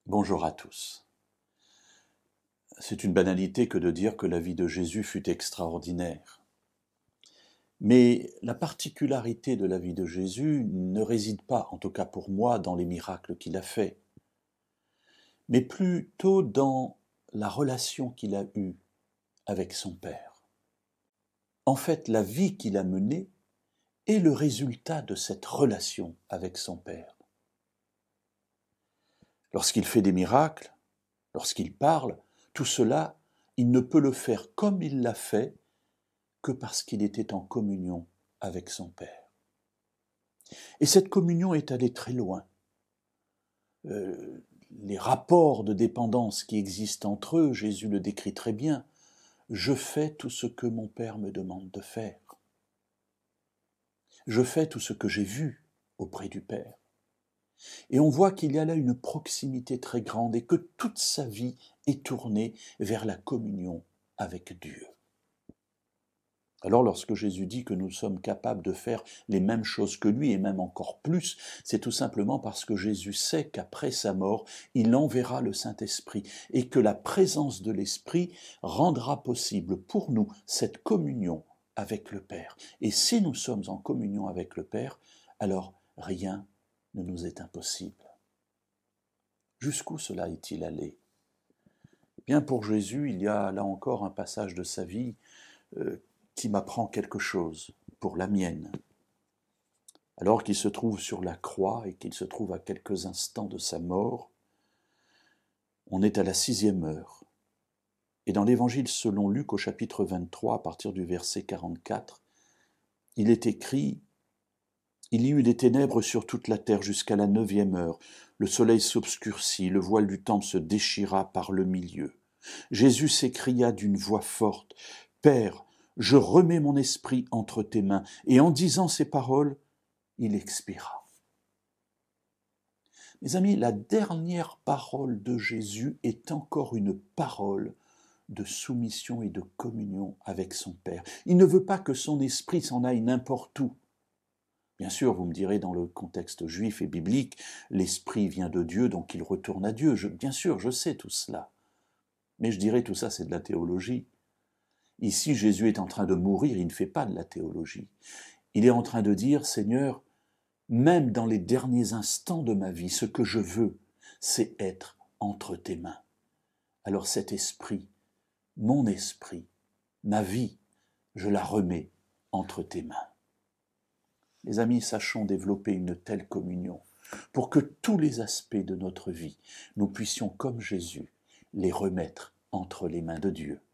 Bonjour à tous. C'est une banalité que de dire que la vie de Jésus fut extraordinaire. Mais la particularité de la vie de Jésus ne réside pas, en tout cas pour moi, dans les miracles qu'il a faits, mais plutôt dans la relation qu'il a eue avec son Père. En fait, la vie qu'il a menée est le résultat de cette relation avec son Père. Lorsqu'il fait des miracles, lorsqu'il parle, tout cela, il ne peut le faire comme il l'a fait que parce qu'il était en communion avec son Père. Et cette communion est allée très loin. Les rapports de dépendance qui existent entre eux, Jésus le décrit très bien. Je fais tout ce que mon Père me demande de faire. Je fais tout ce que j'ai vu auprès du Père. Et on voit qu'il y a là une proximité très grande et que toute sa vie est tournée vers la communion avec Dieu. Alors lorsque Jésus dit que nous sommes capables de faire les mêmes choses que lui et même encore plus, c'est tout simplement parce que Jésus sait qu'après sa mort, il enverra le Saint-Esprit et que la présence de l'Esprit rendra possible pour nous cette communion avec le Père. Et si nous sommes en communion avec le Père, alors rien ne nous est impossible. Jusqu'où cela est-il allé ? Bien, pour Jésus, il y a là encore un passage de sa vie qui m'apprend quelque chose pour la mienne. Alors qu'il se trouve sur la croix et qu'il se trouve à quelques instants de sa mort, on est à la 6e heure. Et dans l'Évangile selon Luc au chapitre 23, à partir du verset 44, il est écrit « Il y eut des ténèbres sur toute la terre jusqu'à la 9e heure. Le soleil s'obscurcit, le voile du temple se déchira par le milieu. Jésus s'écria d'une voix forte « Père, je remets mon esprit entre tes mains. » Et en disant ces paroles, il expira. Mes amis, la dernière parole de Jésus est encore une parole de soumission et de communion avec son Père. Il ne veut pas que son esprit s'en aille n'importe où. Bien sûr, vous me direz, dans le contexte juif et biblique, l'esprit vient de Dieu, donc il retourne à Dieu. Bien sûr, je sais tout cela. Mais je dirais tout ça, c'est de la théologie. Ici, Jésus est en train de mourir, il ne fait pas de la théologie. Il est en train de dire, Seigneur, même dans les derniers instants de ma vie, ce que je veux, c'est être entre tes mains. Alors cet esprit, mon esprit, ma vie, je la remets entre tes mains. Les amis, sachons développer une telle communion pour que tous les aspects de notre vie, nous puissions, comme Jésus, les remettre entre les mains de Dieu.